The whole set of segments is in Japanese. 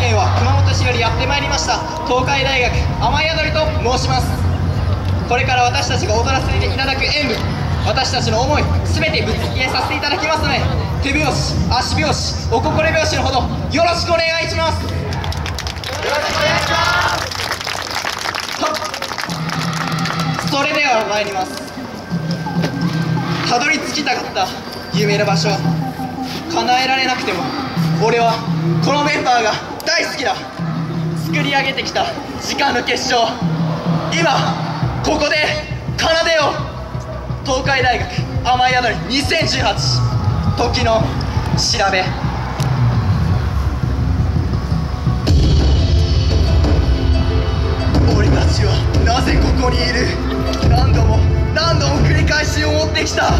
県は熊本市よりやってまいりました東海大学雨宿りと申します。これから私たちが踊らせていただく演舞、私たちの思い全てぶつけさせていただきますので、手拍子、足拍子、お心拍子のほどよろしくお願いします。よろしくお願いします。それでは参ります。たどり着きたかった夢の場所、叶えられなくても俺はこのメンバーが大好きだ。作り上げてきた時間の結晶、今ここで奏でよう。東海大学雨宿り2018時の調べ。俺たちはなぜここにいる。何度も繰り返し思ってきた。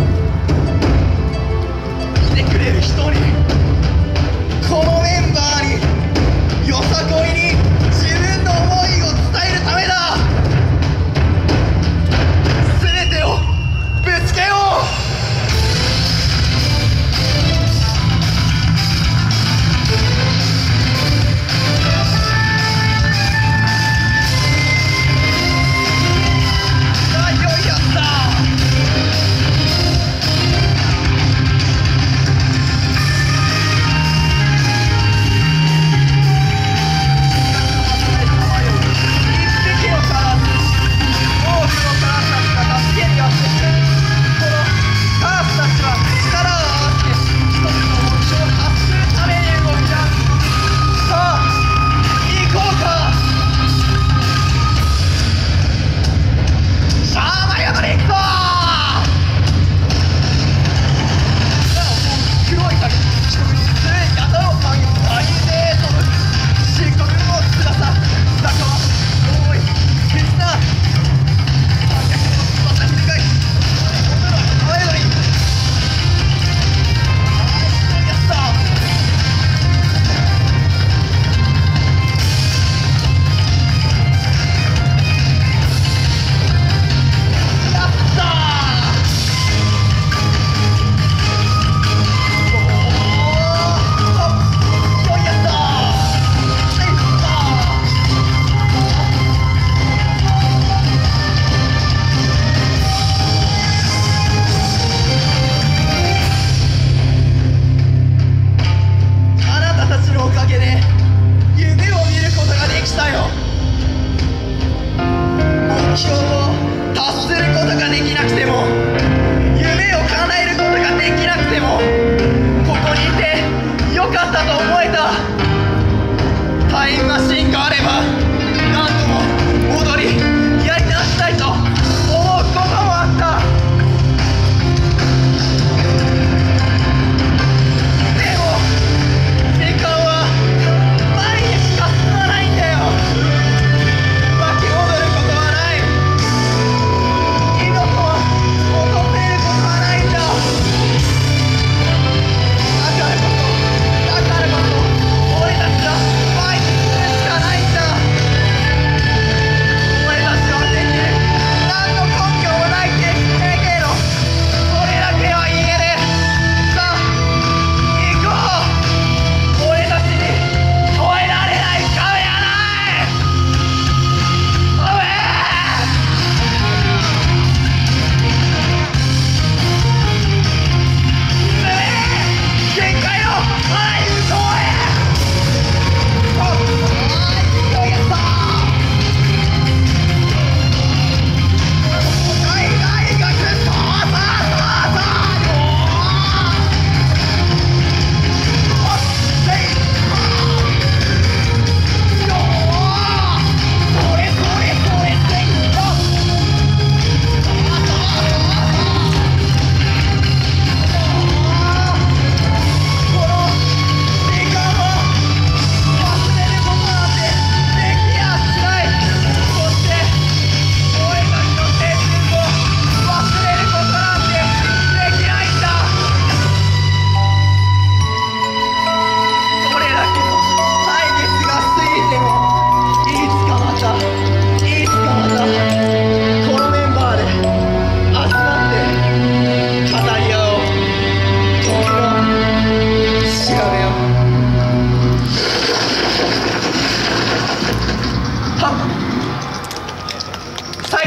見てくれる人に、このメンバーに、よさこいに自分の思いを伝えるためだ。全てをぶつけよう。さあ、よいやった。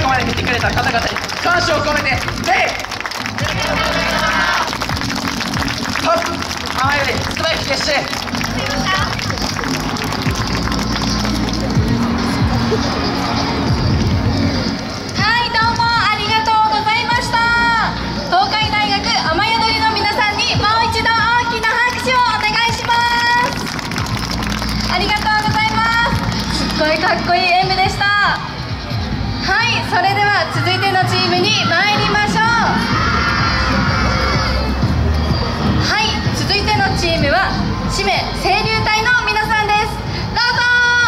こまで見てくれた方々に感謝を込めて礼。浜よりつくば駅決してはいどうもありがとうございました。東海大学雨宿りの皆さんにもう一度大きな拍手をお願いします。ありがとうございます。すっごいかっこいい演舞でした。はい、それでは続いてのチームに参りましょう。はい、続いてのチームは締め清流隊の皆さんです。どうぞ。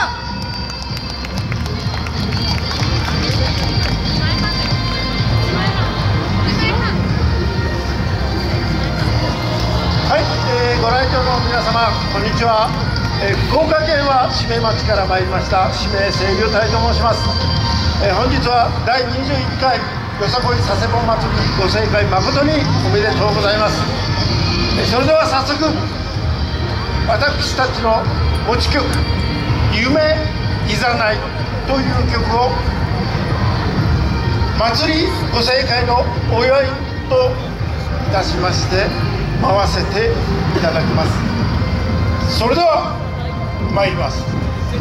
はい、ご来場の皆様こんにちは。福岡県は締め町から参りました締め清流隊と申します。本日は第21回よさこい佐世保祭りご盛会誠におめでとうございます。それでは早速私たちの持ち曲「夢いざない」という曲を祭りご盛会のお祝いといたしまして回せていただきます。それでは参ります。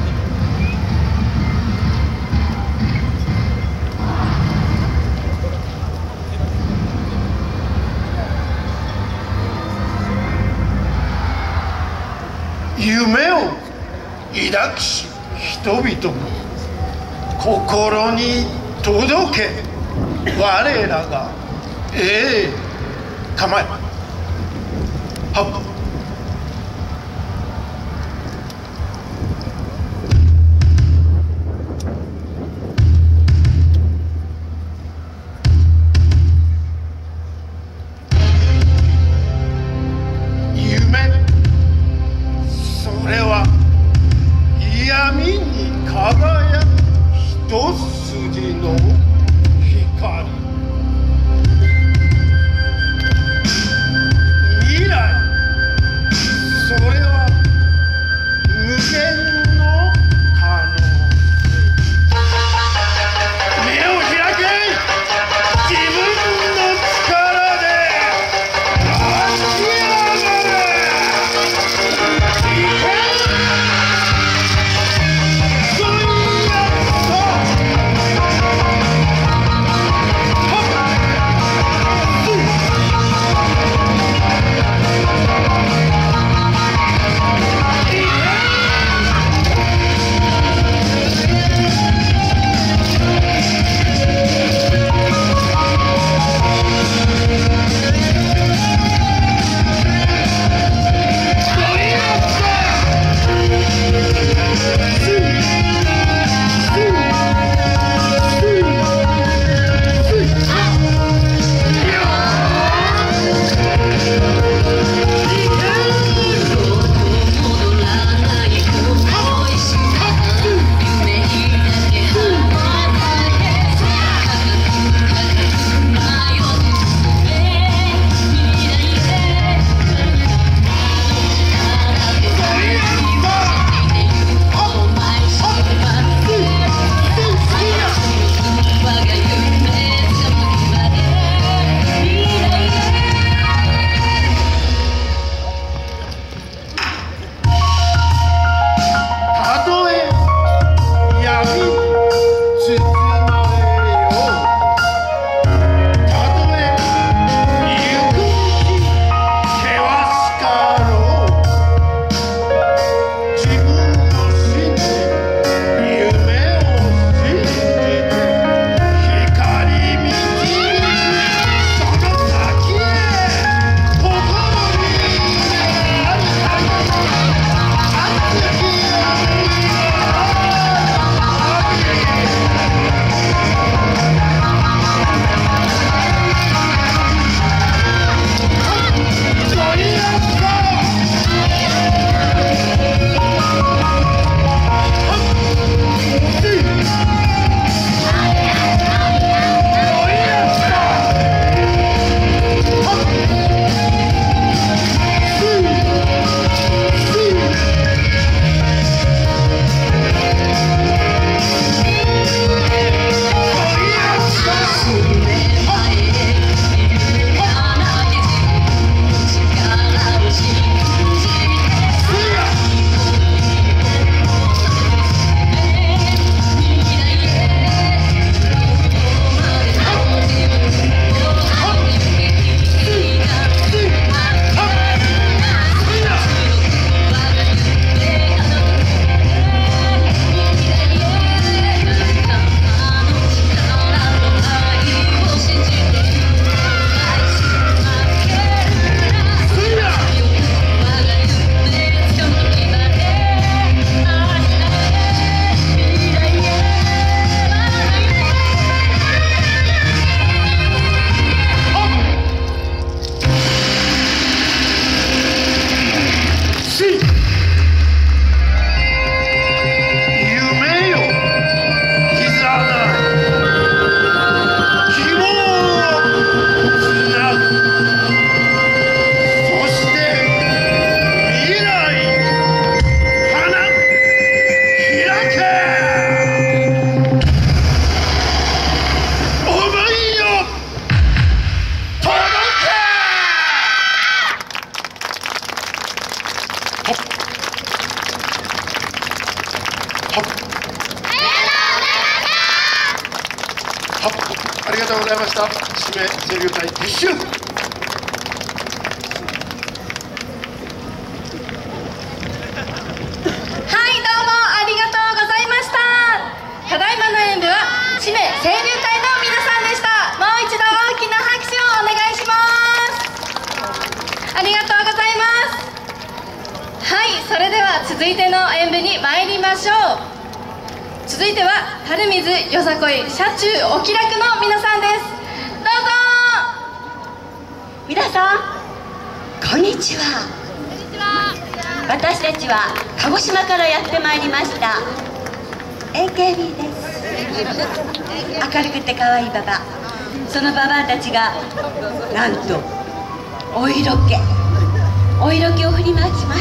夢を抱きし人々の心に届け我らが構えはっ闇に輝く一筋の光、未来、それは無限の可能性。目を開け、自分の力で立ち上がれ。 ありがとうございました。指名声優隊撤収。 ただいまの演舞は指名声優隊の皆さんでした。もう一度大きな拍手をお願いします。ありがとうございます。はい、それでは続いての演舞に参りましょう。続いては春水よさこい車中お気楽の皆さんです。どうぞ。 皆さんこんにちは。私たちは鹿児島からやってまいりました AKB です。明るくて可愛いババ、そのババアたちがなんとお色気を振りまきます。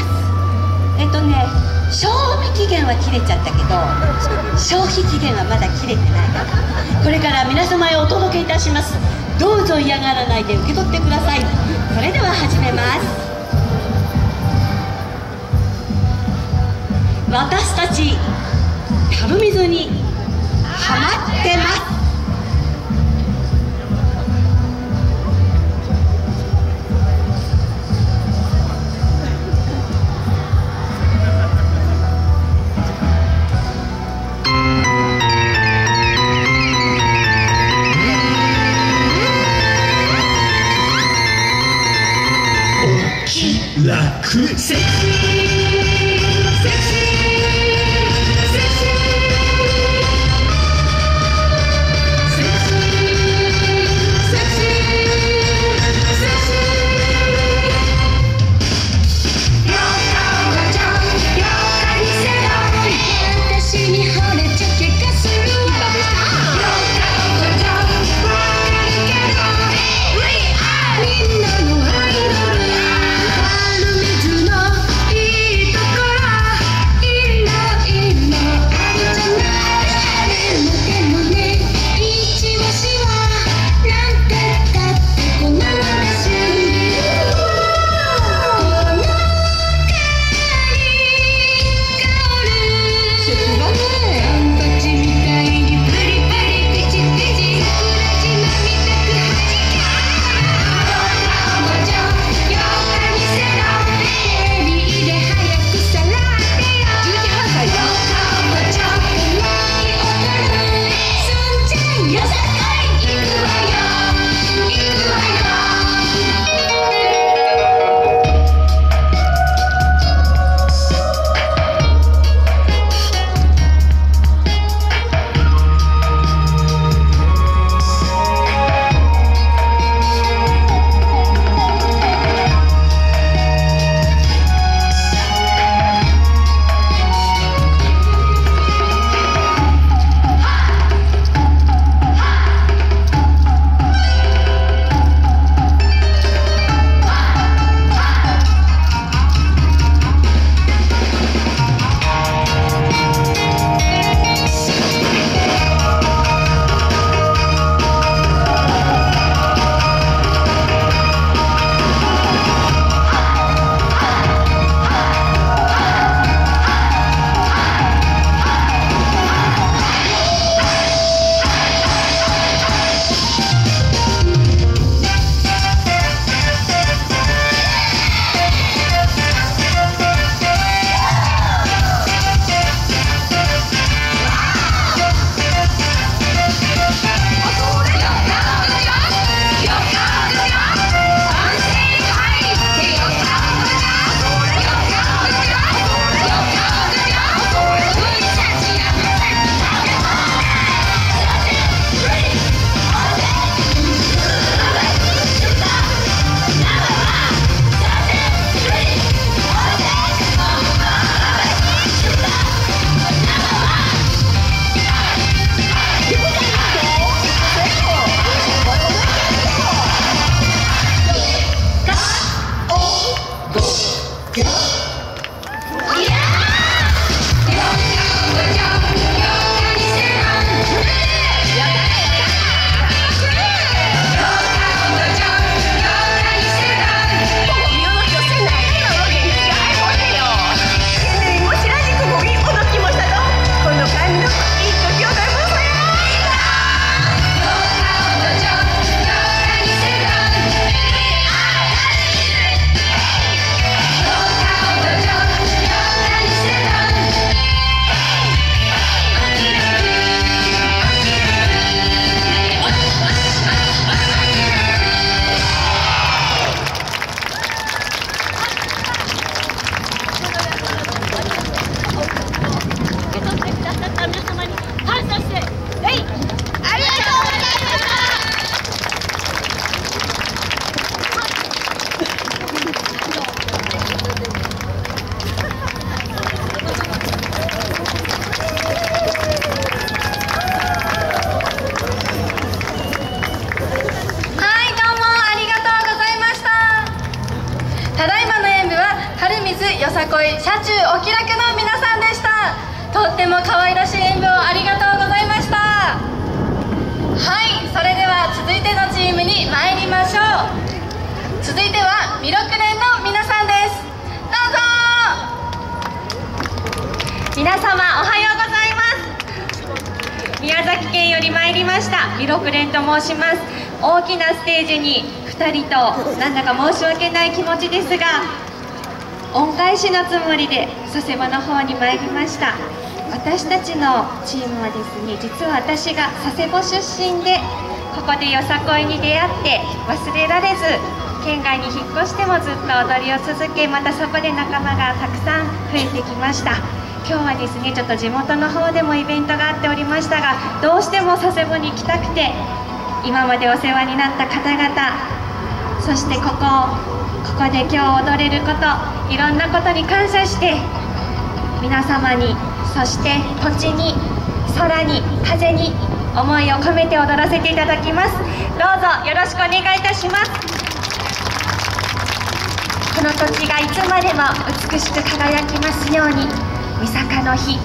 賞味期限は切れちゃったけど消費期限はまだ切れてない。これから皆様へお届けいたします。どうぞ嫌がらないで受け取ってください。それでは始めます。私たち春水にハマってます。 楽セクシーセクシーセクシーみんなのアイドル春水のっても可愛らしい演舞をありがとうございました。はい、それでは続いてのチームに参りましょう。続いては弥勒連の皆さんです。どうぞ。 皆様おはようございます。宮崎県より参りました弥勒連と申します。大きなステージに2人となんだか申し訳ない気持ちですが、恩返しのつもりで佐世保の方に参りました。私たちのチームはですね、実は私が佐世保出身で、ここでよさこいに出会って忘れられず、県外に引っ越してもずっと踊りを続け、またそこで仲間がたくさん増えてきました。今日はですね、ちょっと地元の方でもイベントがあっておりましたが、どうしても佐世保に来たくて、今までお世話になった方々、そしてここで今日踊れること、いろんなことに感謝して、皆様に、そして土地に、空に、風に思いを込めて踊らせていただきます。どうぞよろしくお願いいたします。この土地がいつまでも美しく輝きますように。みさかの日、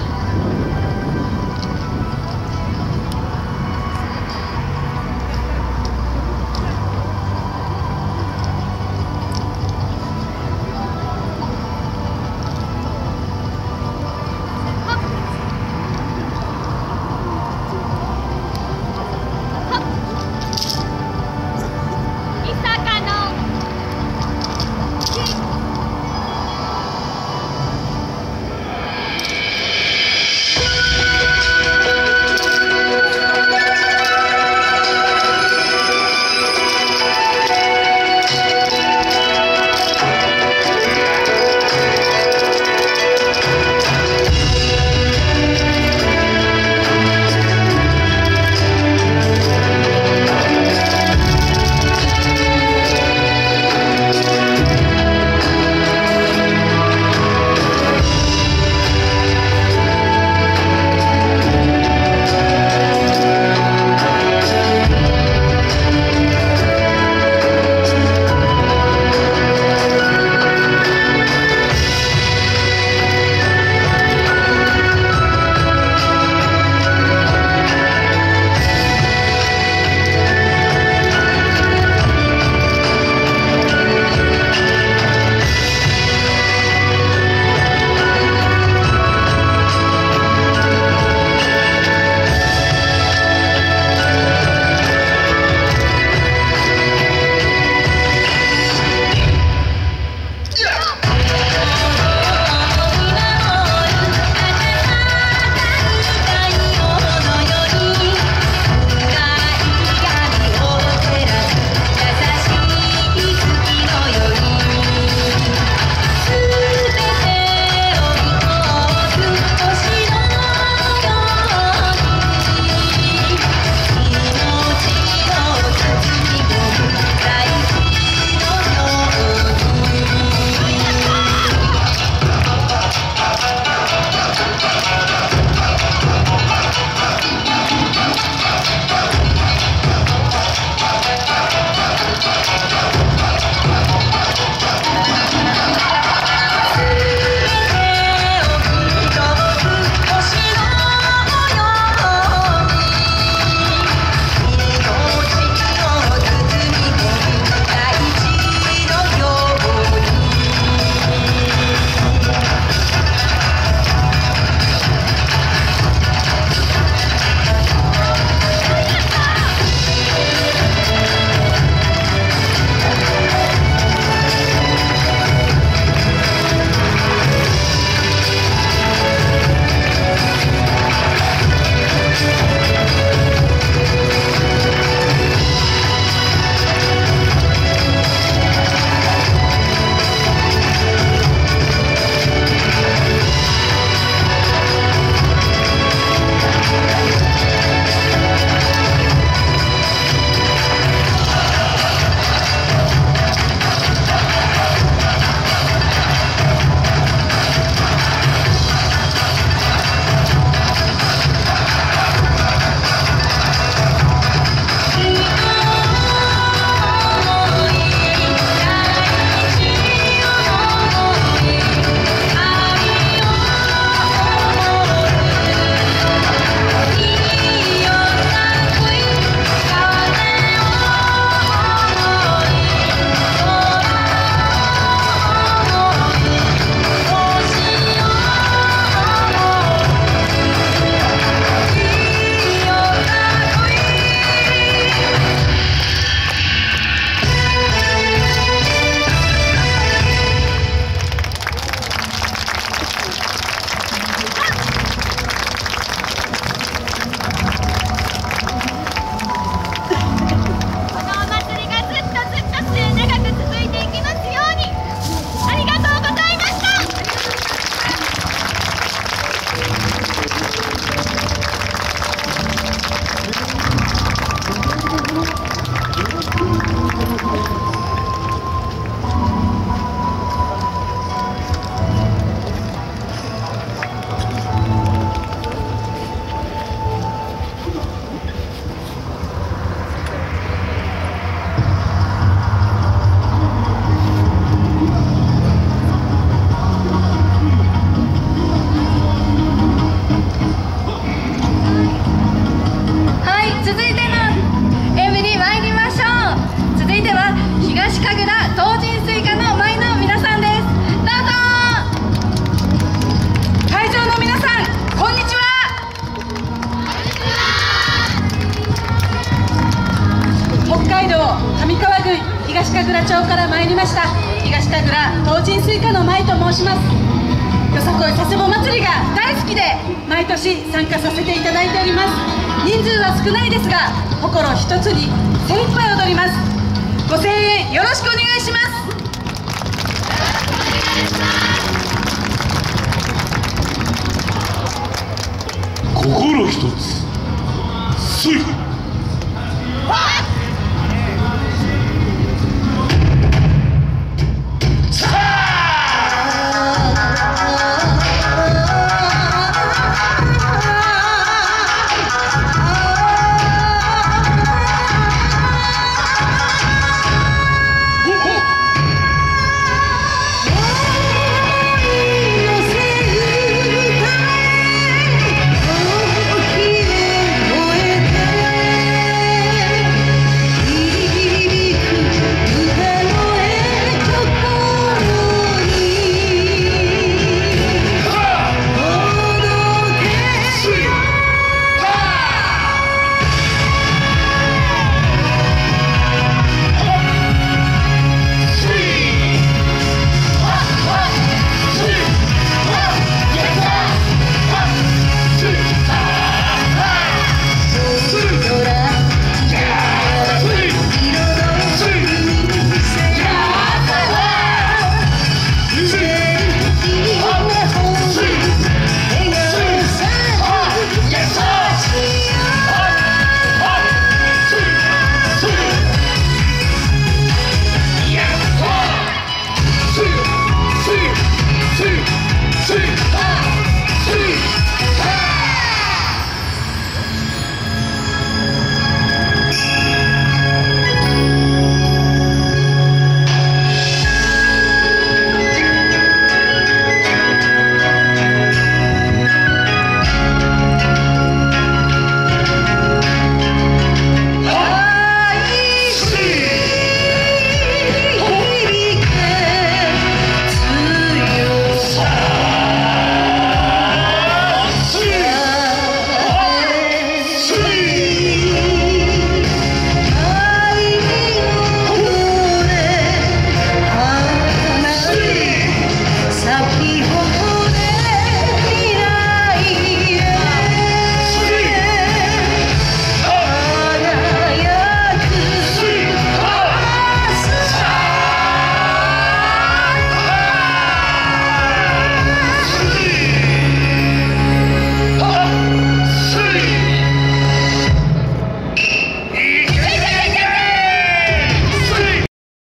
東神楽町から参りました東神楽東神スイカの舞と申します。よさこい佐世保祭りが大好きで毎年参加させていただいております。人数は少ないですが心一つに精一杯踊ります。ご声援よろしくお願いします。 心一つスイカ